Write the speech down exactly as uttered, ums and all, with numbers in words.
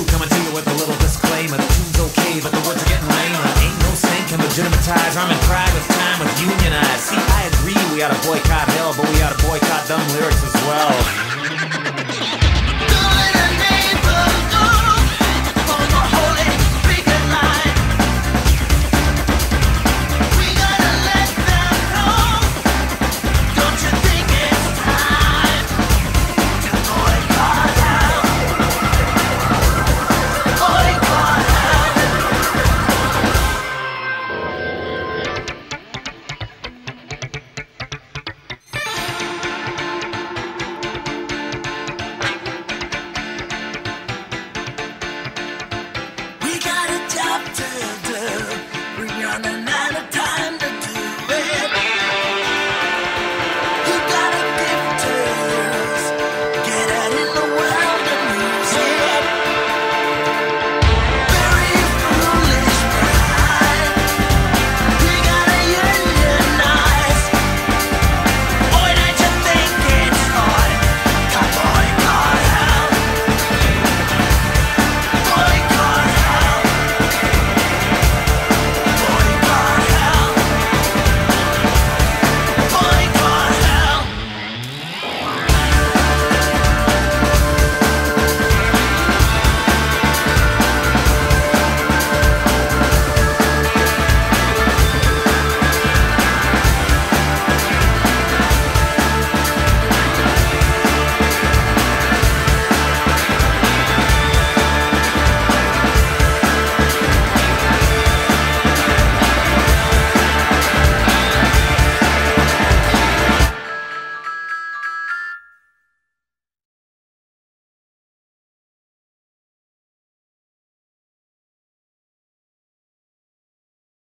coming to you with a little disclaimer. The tune's okay, but the words are getting lame. Ain't no saint can legitimatize rhyming pride with time with unionize. See, I agree we ought to boycott hell, but we ought to boycott dumb lyrics as well.